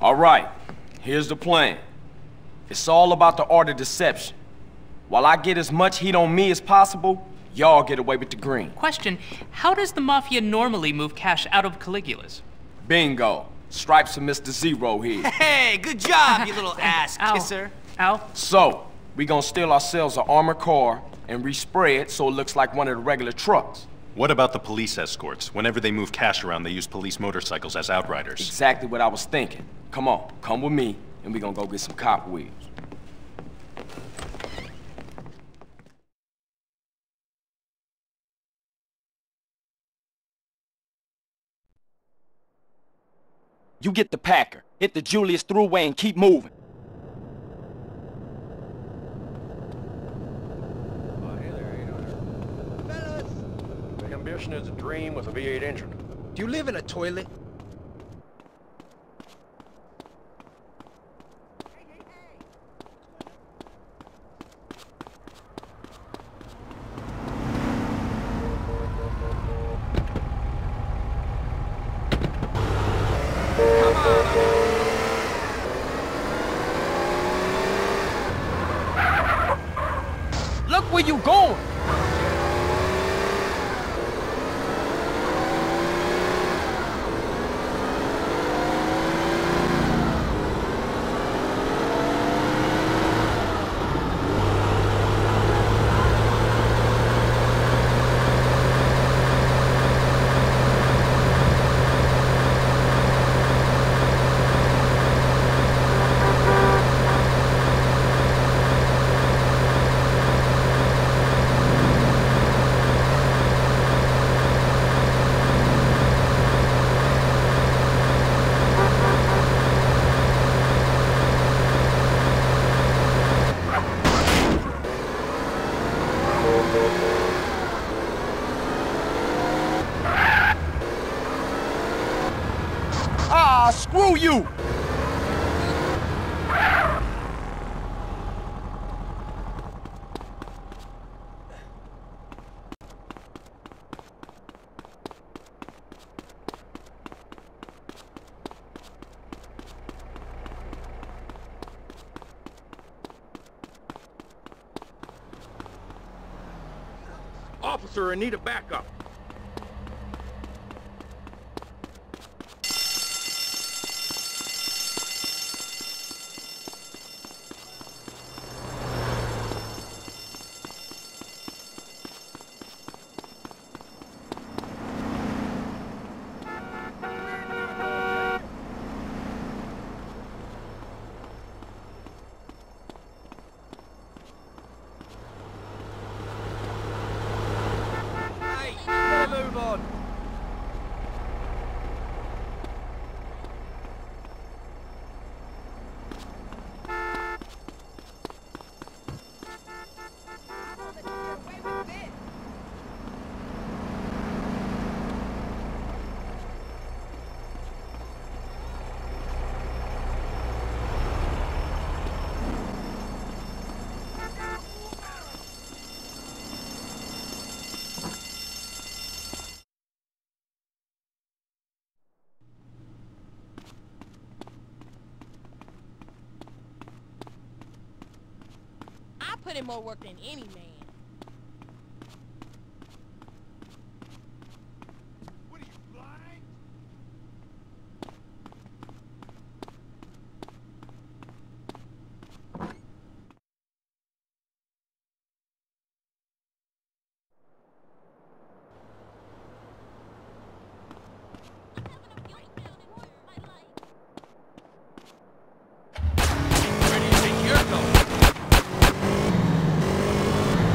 All right, here's the plan. It's all about the art of deception. While I get as much heat on me as possible, y'all get away with the green. Question, how does the Mafia normally move cash out of Caligula's? Bingo. Stripes for Mr. Zero here. Hey, good job, you little ass kisser. Ow. So, we gonna steal ourselves an armored car and respray it so it looks like one of the regular trucks. What about the police escorts? Whenever they move cash around, they use police motorcycles as outriders. Exactly what I was thinking. Come on, come with me, and we gonna go get some cop wheels. You get the Packer, hit the Julius Thruway and keep moving. Ambition is a dream with a V8 engine. Do you live in a toilet? Look where you going! Ah, screw you! Officer, in need of backup. Move on. I put in more work than any man. What are you, blind? Where do you think you're going?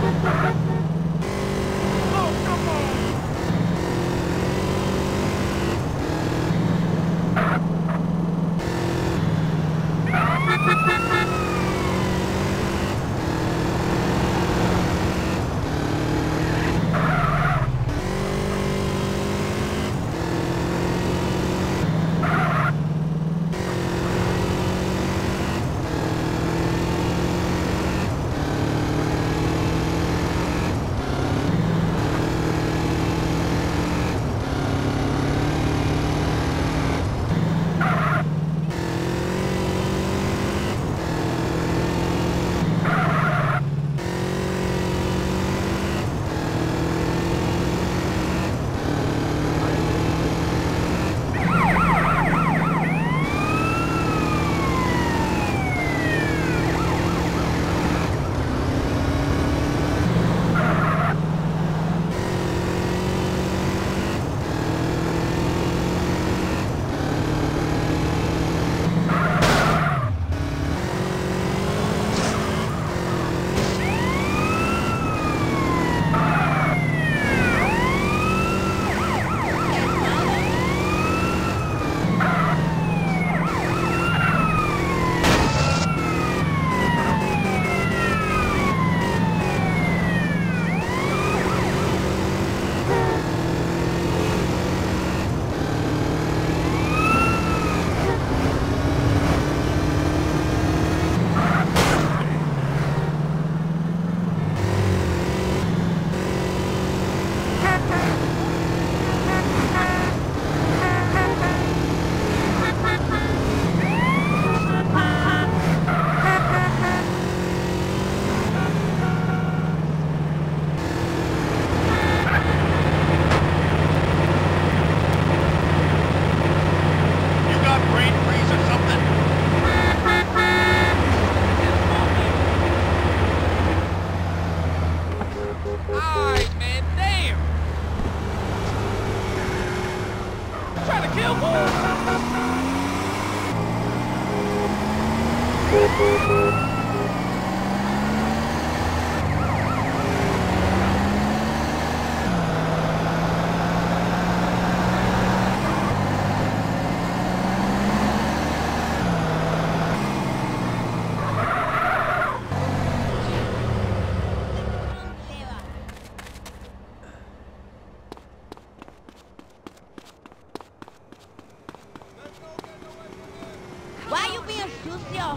Why you being sucio?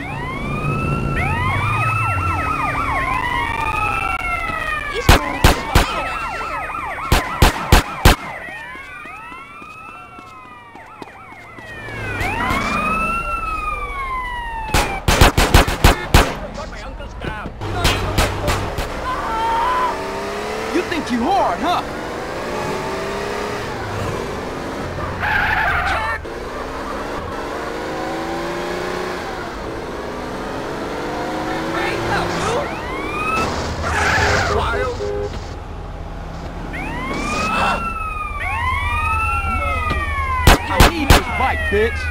These fools are flying out here. Got my uncle's car. You think you hard, huh? I need this bike, bitch.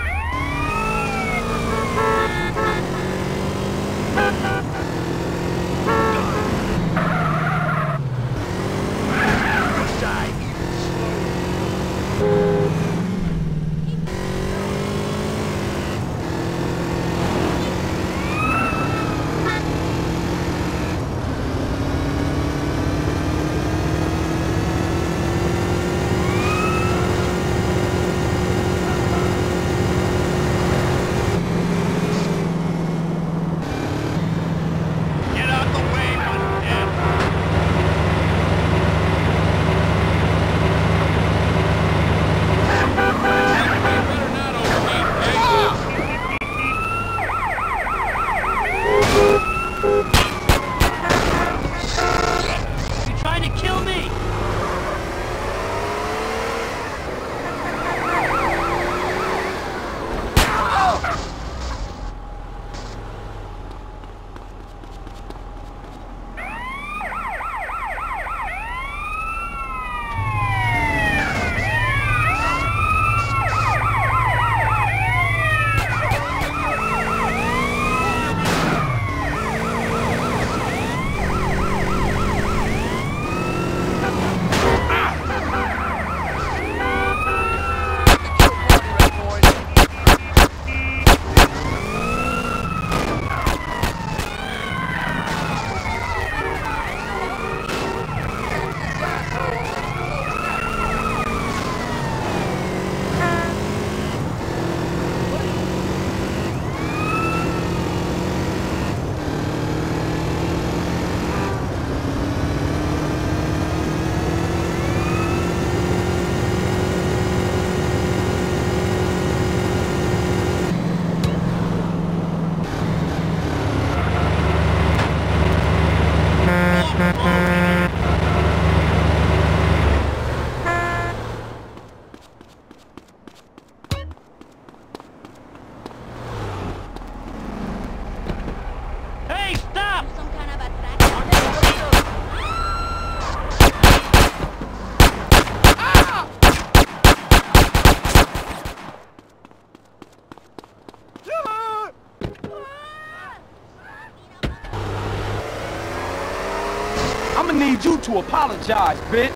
I'ma need you to apologize, bitch.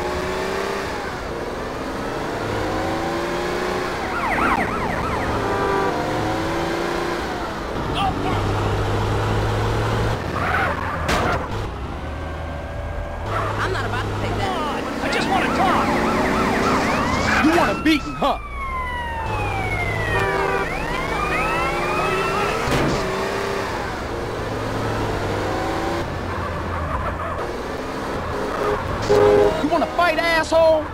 I'm not about to take that. I just want to talk. You want a beating, huh? You wanna fight, asshole?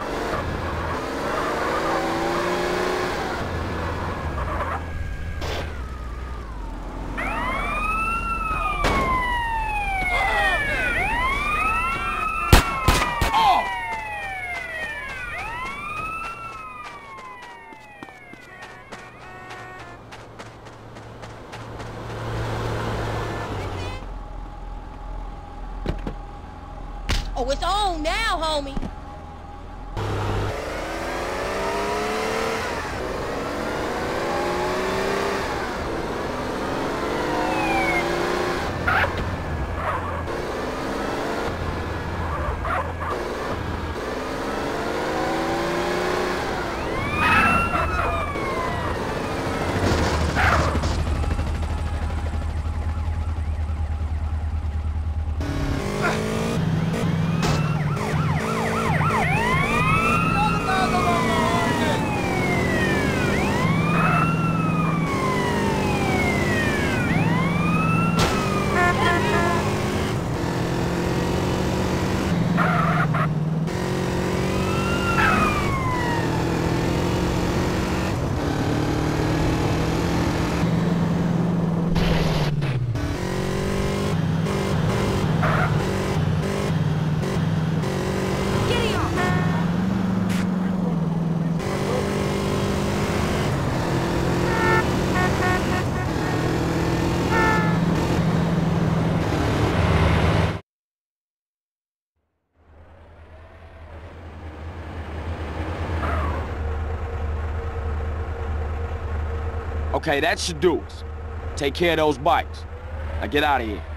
Oh, it's on now, homie. Okay, that should do us. Take care of those bikes. Now get out of here.